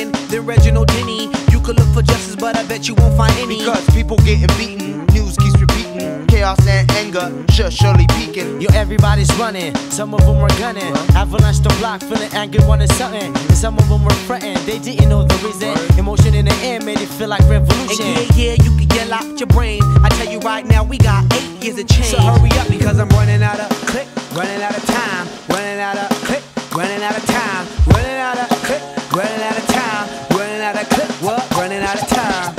Reagan, then Reginald Denny. You could look for justice, but I bet you won't find any. Because people getting beaten, news keeps repeating. Chaos and anger, surely peaking. Yo, everybody's running, some of them were gunning. Avalanche the block, feeling angry, wanting something. And some of them were fretting, they didn't know the reason. Emotion in the air made it feel like revolution. And yeah, you can yell out your brain. I tell you right now, we got 8 years of change. So hurry up, because I'm running out of click, running out of time, running out of click, running out of time, running out of click, running out of time, running out of click, what? Running out of time.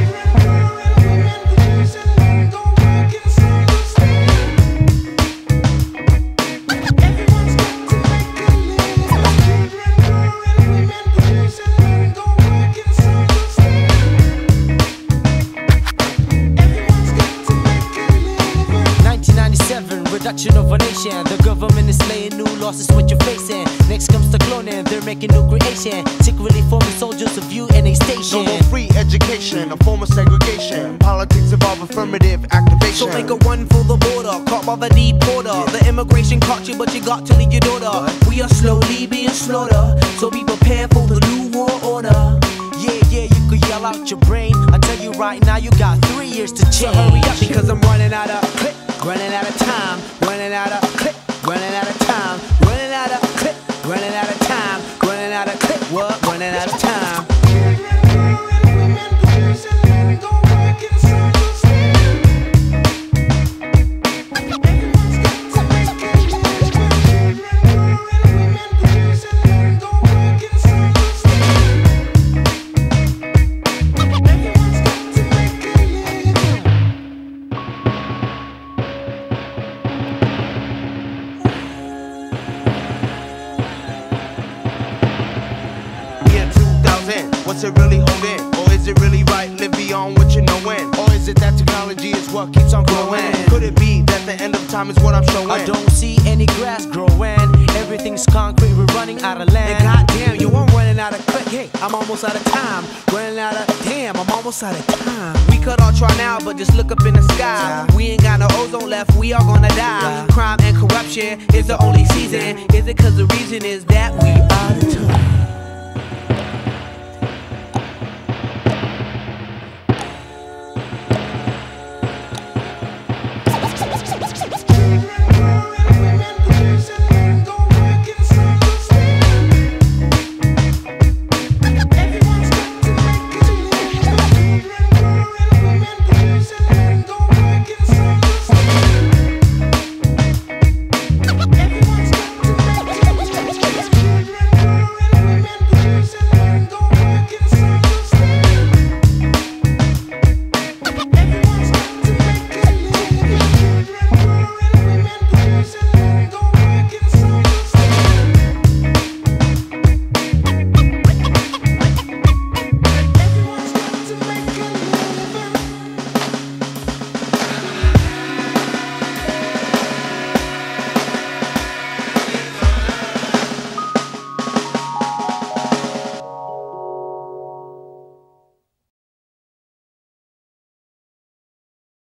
1997, reduction of a nation. The government is laying new losses what you're facing. Next comes the cloning, they're making new creation. Secretly forming soldiers of you in a station. No more free education, a form of segregation. Politics involve affirmative activation. So make a run for the border, caught by the deporter. The immigration caught you, but you got to leave your daughter. We are slowly being slaughtered, so be prepared for the new world order. Yeah, you could yell out your brain. I tell you right now, you got 3 years to change. So hurry up, because I'm running out of click, running out of time, running out of click, running out of time, running out of click, running out of time, running out of click, what? Running out of time. What's it really holding? Or is it really right? Live beyond what you know when? Or is it that technology is what keeps on growing? Could it be that the end of time is what I'm showing? I don't see any grass growing. Everything's concrete, we're running out of land. And goddamn, yo, I'm running out of click. Hey, I'm almost out of time. Running out of damn, I'm almost out of time. We could all try now, but just look up in the sky. We ain't got no ozone left, we are gonna die. Crime and corruption is the only season. Is it cause the reason is that we are the time?